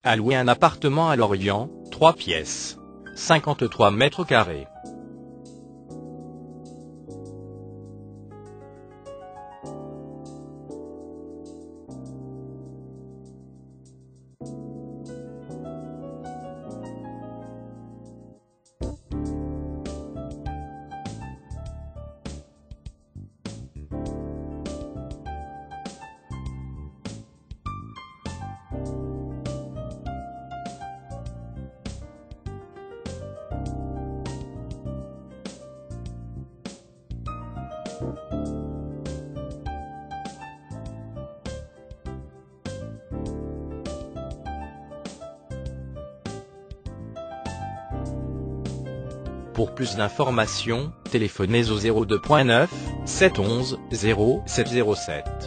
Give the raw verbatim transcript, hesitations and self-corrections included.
à louer un appartement à Lorient, trois pièces, cinquante-trois mètres carrés. Pour plus d'informations, téléphonez au zéro deux neuf, sept onze, zéro sept zéro sept.